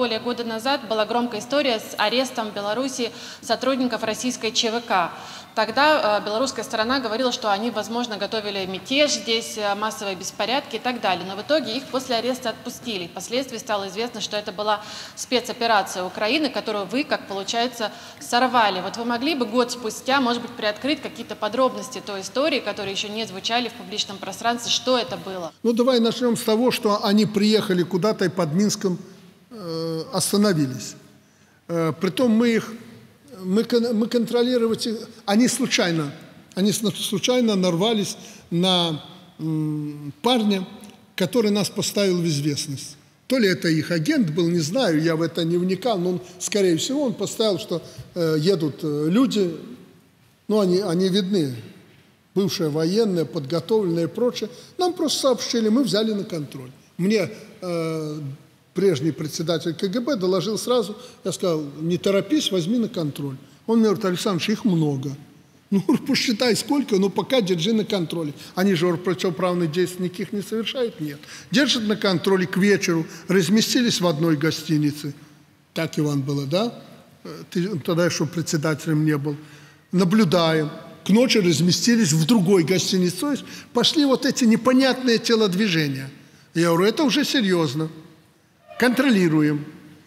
более года назад была громкая история с арестом в Беларуси сотрудников российской ЧВК. Тогда белорусская сторона говорила, что они, возможно, готовили мятеж здесь, массовые беспорядки и так далее. Но в итоге их после ареста отпустили. Впоследствии стало известно, что это была спецоперация Украины, которую вы, как получается, сорвали. Вот вы могли бы год спустя, может быть, приоткрыть какие-то подробности той истории, которые еще не звучали в публичном пространстве, что это было? Ну, давай начнем с того, что они приехали куда-то и под Минском остановились. Притом мы контролировать их, они случайно нарвались на парня, который нас поставил в известность. То ли это их агент был, не знаю, я в это не вникал, но скорее всего он поставил, что едут люди, ну они видны, бывшие военные, подготовленные и прочее. Нам просто сообщили, мы взяли на контроль. Мне прежний председатель КГБ доложил сразу, я сказал, не торопись, возьми на контроль. Он мне говорит, Александр, их много. Ну, посчитай сколько, но пока держи на контроле. Они же противоправных действий никаких не совершают? Нет. Держат на контроле к вечеру, разместились в одной гостинице. Так, Иван, было, да? Ты тогда еще председателем не был. Наблюдаем. К ночи разместились в другой гостинице. То есть пошли вот эти непонятные телодвижения. Я говорю, это уже серьезно. Контролируем.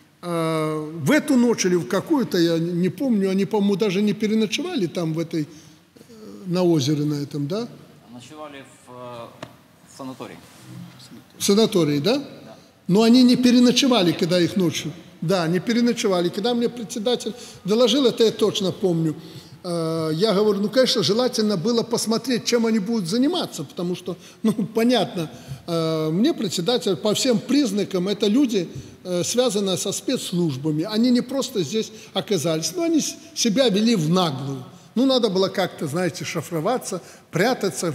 В эту ночь или в какую-то, я не помню, они, по-моему, даже не переночевали там в этой, на озере на этом, да? Ночевали в санатории. В санатории, да? Да. Но они не переночевали, когда их ночью. Да, не переночевали. Когда мне председатель доложил, это я точно помню. Я говорю, ну, конечно, желательно было посмотреть, чем они будут заниматься, потому что, ну, понятно, мне председатель по всем признакам, это люди, связанные со спецслужбами, они не просто здесь оказались, но они себя вели в наглую. Ну, надо было как-то, знаете, шифроваться, прятаться.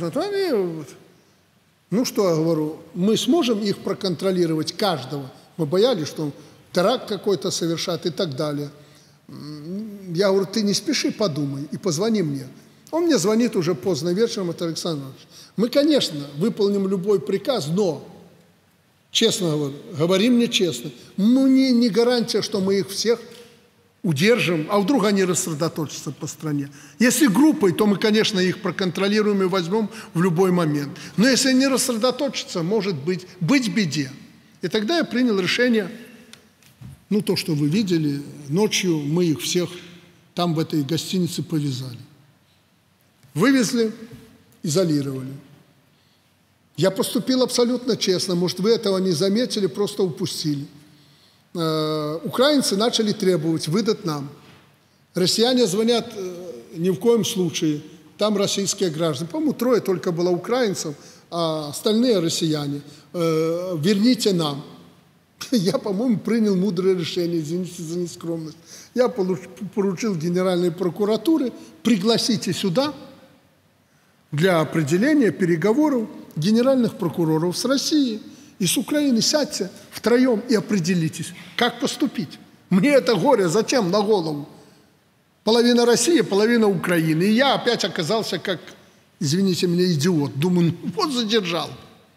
Ну, что я говорю, мы сможем их проконтролировать, каждого. Мы боялись, что теракт какой-то совершат и так далее. Я говорю, ты не спеши, подумай и позвони мне. Он мне звонит уже поздно вечером, это Александр Иванович. Мы, конечно, выполним любой приказ, но, честно говорю, говори мне честно, ну не гарантия, что мы их всех удержим, а вдруг они рассредоточатся по стране. Если группой, то мы, конечно, их проконтролируем и возьмем в любой момент. Но если они рассредоточатся, может быть беде. И тогда я принял решение. Ну, то, что вы видели, ночью мы их всех там в этой гостинице повязали. Вывезли, изолировали. Я поступил абсолютно честно. Может, вы этого не заметили, просто упустили. Украинцы начали требовать выдать нам. Россияне звонят, ни в коем случае. Там российские граждане. По-моему, 3 только было украинцев, а остальные россияне. Верните нам. Я, по-моему, принял мудрое решение, извините за нескромность. Я поручил Генеральной прокуратуре, пригласите сюда для определения переговоров генеральных прокуроров с Россией и с Украины. Сядьте втроем и определитесь, как поступить. Мне это горе зачем на голову? Половина России, половина Украины. И я опять оказался как, извините меня, идиот. Думаю, вот задержал.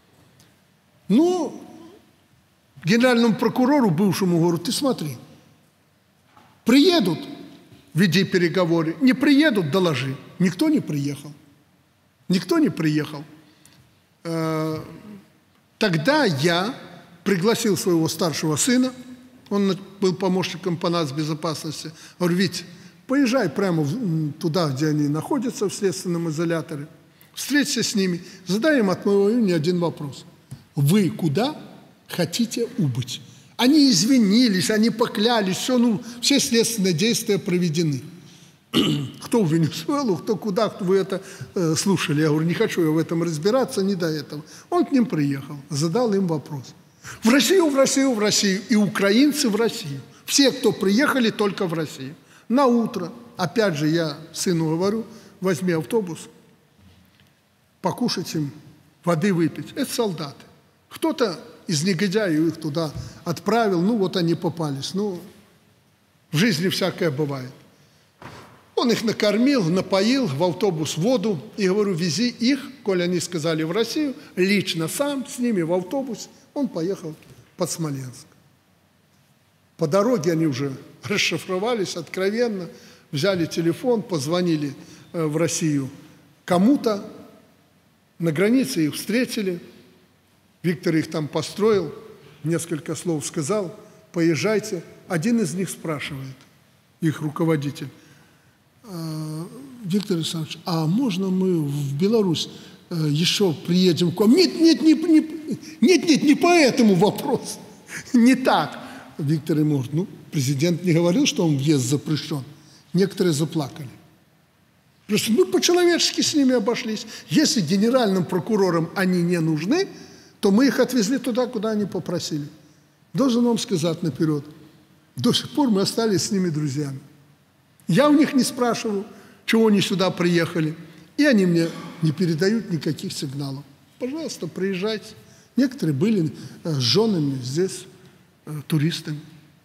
Ну, генеральному прокурору бывшему говорю, ты смотри, приедут, веди переговоры, не приедут, доложи. Никто не приехал. Никто не приехал. Тогда я пригласил своего старшего сына, он был помощником по нацбезопасности, говорю, Вить, поезжай прямо туда, где они находятся, в следственном изоляторе, встреться с ними, задай им от моего имени один вопрос. Вы куда хотите убыть? Они извинились, они поклялись, все следственные действия проведены. Кто в Венесуэлу, кто куда, кто вы это слушали. Я говорю, не хочу я в этом разбираться, не до этого. Он к ним приехал, задал им вопрос. В Россию, в Россию, в Россию. И украинцы в Россию. Все, кто приехали, только в Россию. На утро, опять же, я сыну говорю, возьми автобус, покушать им, воды выпить. Это солдаты. Кто-то из негодяев их туда отправил, ну вот они попались. Ну, в жизни всякое бывает. Он их накормил, напоил, в автобус воду, и говорю, вези их, коль они сказали в Россию, лично сам с ними в автобус, он поехал под Смоленск. По дороге они уже расшифровались откровенно, взяли телефон, позвонили в Россию кому-то, на границе их встретили, Виктор их там построил, несколько слов сказал, поезжайте. Один из них спрашивает, их руководитель: Виктор Александрович, а можно мы в Беларусь еще приедем к вам? Нет, не по этому вопросу, не так. Виктор ему говорит: ну, президент не говорил, что он въезд запрещен. Некоторые заплакали. Просто мы по-человечески с ними обошлись. Если генеральным прокурорам они не нужны, то мы их отвезли туда, куда они попросили. Должен вам сказать наперед, до сих пор мы остались с ними друзьями. Я у них не спрашиваю, чего они сюда приехали, и они мне не передают никаких сигналов. Пожалуйста, приезжайте. Некоторые были с женами здесь, туристами.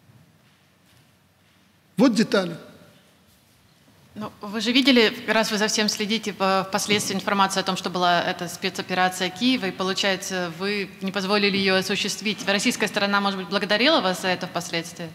Вот детали. Ну, вы же видели, раз вы за всем следите, впоследствии информацию о том, что была эта спецоперация Киева, и, получается, вы не позволили ее осуществить. Российская сторона, может быть, благодарила вас за это впоследствии?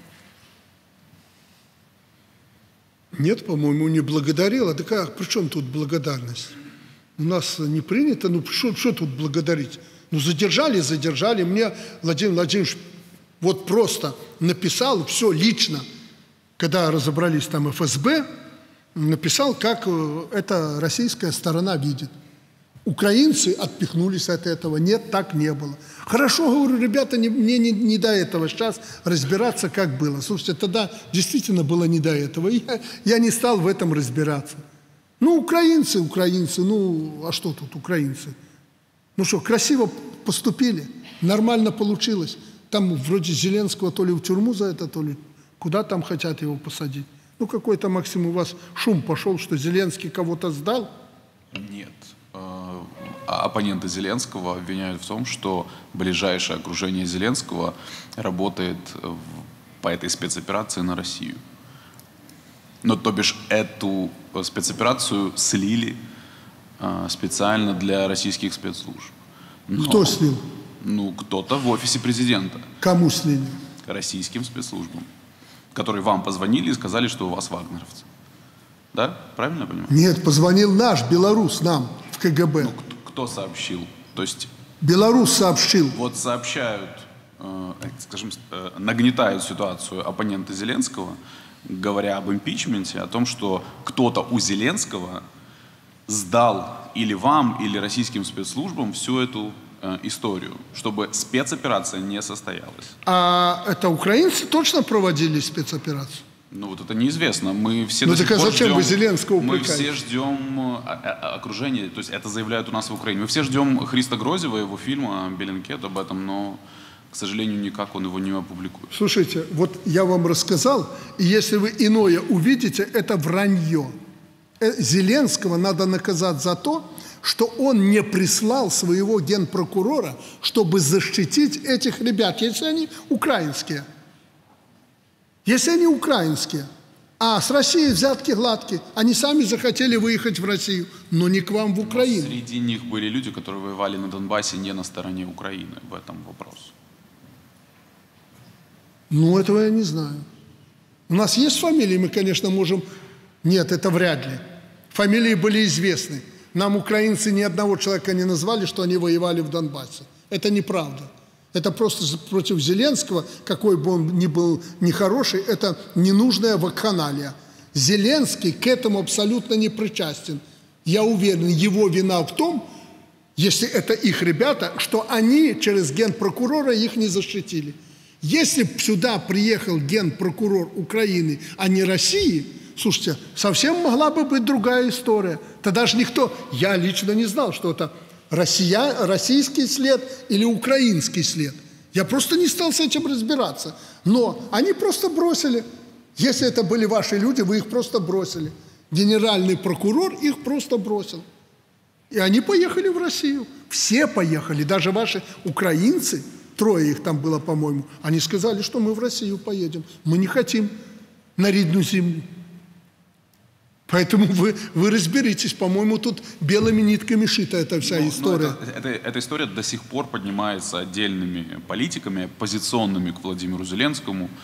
Нет, по-моему, не благодарила. Так а при чем тут благодарность? У нас не принято, ну что тут благодарить? Ну задержали. Мне Владимир Владимирович вот просто написал все лично, когда разобрались там ФСБ, написал, как это российская сторона видит. Украинцы отпихнулись от этого. Нет, так не было. Хорошо, говорю, ребята, мне не до этого сейчас разбираться, как было. Слушайте, тогда действительно было не до этого. Я не стал в этом разбираться. Ну, украинцы, ну, а что тут украинцы? Ну что, красиво поступили, нормально получилось. Там вроде Зеленского то ли в тюрьму за это, то ли куда там хотят его посадить. Ну, какой-то, Максим, у вас шум пошел, что Зеленский кого-то сдал? Нет. Оппоненты Зеленского обвиняют в том, что ближайшее окружение Зеленского работает по этой спецоперации на Россию. Ну, то бишь, эту спецоперацию слили специально для российских спецслужб. Но, кто слил? Ну, кто-то в офисе президента. Кому слили? Российским спецслужбам, которые вам позвонили и сказали, что у вас вагнеровцы. Да? Правильно я понимаю? Нет, позвонил наш белорус нам в КГБ. Ну, кто сообщил? То есть... Белорус сообщил. Вот сообщают, скажем, нагнетают ситуацию оппоненты Зеленского, говоря об импичменте, о том, что кто-то у Зеленского сдал или вам, или российским спецслужбам всю эту историю, чтобы спецоперация не состоялась. А это украинцы точно проводили спецоперацию? Ну вот это неизвестно. Мы все ну до сих так а пор зачем ждем, вы Зеленского упрекаете? Мы все ждем окружения, то есть это заявляют у нас в Украине. Мы все ждем Христа Грозева, его фильма «Беллинкет» об этом, но, к сожалению, никак он его не опубликует. Слушайте, вот я вам рассказал, и если вы иное увидите, это вранье. Зеленского надо наказать за то, что он не прислал своего генпрокурора, чтобы защитить этих ребят, если они украинские. Если они украинские, а с Россией взятки гладкие, они сами захотели выехать в Россию, но не к вам в Украину. Но среди них были люди, которые воевали на Донбассе не на стороне Украины, в этом вопрос. Ну, этого я не знаю. У нас есть фамилии, мы, конечно, можем... Нет, это вряд ли. Фамилии были известны. Нам украинцы ни одного человека не назвали, что они воевали в Донбассе. Это неправда. Это просто против Зеленского, какой бы он ни был нехороший, это ненужная вакханалия. Зеленский к этому абсолютно не причастен. Я уверен, его вина в том, если это их ребята, что они через генпрокурора их не защитили. Если бы сюда приехал генпрокурор Украины, а не России, слушайте, совсем могла бы быть другая история. Тогда же никто, я лично не знал, что это российский след или украинский след. Я просто не стал с этим разбираться. Но они просто бросили. Если это были ваши люди, вы их просто бросили. Генеральный прокурор их просто бросил. И они поехали в Россию. Все поехали, даже ваши украинцы, 3 их там было, по-моему, они сказали, что мы в Россию поедем. Мы не хотим на рідну землю. Поэтому вы разберитесь, по-моему, тут белыми нитками шита эта вся история. Эта история до сих пор поднимается отдельными политиками, оппозиционными к Владимиру Зеленскому.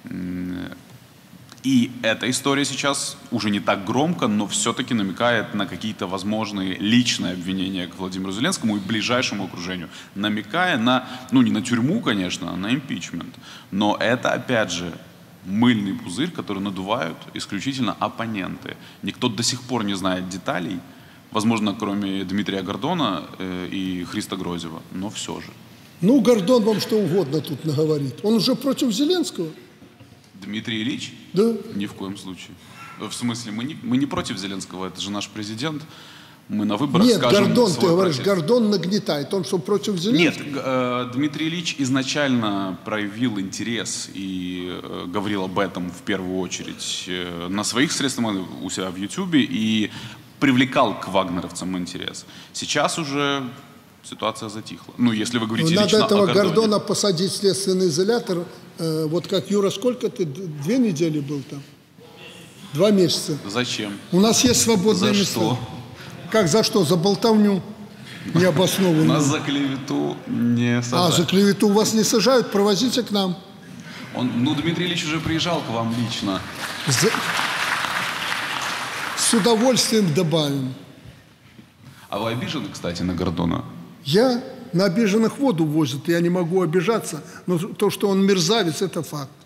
И эта история сейчас уже не так громко, но все-таки намекает на какие-то возможные личные обвинения к Владимиру Зеленскому и ближайшему окружению. Намекая на, ну не на тюрьму, конечно, а на импичмент. Но это, опять же, мыльный пузырь, который надувают исключительно оппоненты. Никто до сих пор не знает деталей, возможно, кроме Дмитрия Гордона и Христа Грозева, но все же. Ну, Гордон вам что угодно тут наговорит. Он уже против Зеленского. Дмитрий Ильич? Да. Ни в коем случае. В смысле, мы не против Зеленского, это же наш президент. Мы на выборах Нет, скажем Гордон, свой ты говоришь, протест. Гордон нагнетает. Он что, против Зеленского? Нет, Дмитрий Ильич изначально проявил интерес и говорил об этом в первую очередь на своих средствах, у себя в Ютубе, и привлекал к вагнеровцам интерес. Сейчас уже ситуация затихла. Ну, если вы говорите Надо лично этого о Гордоне. Гордона посадить в следственный изолятор. Вот как Юра, сколько ты? 2 недели был там? 2 месяца. Зачем? У нас есть свободные За места. что? Как за что? За болтовню необоснованную. Нас за клевету не сажают. А, за клевету вас не сажают, провозите к нам. Ну, Дмитрий Ильич уже приезжал к вам лично. С удовольствием добавим. А вы обижены, кстати, на Гордона? Я на обиженных воду возят, я не могу обижаться, но то, что он мерзавец, это факт.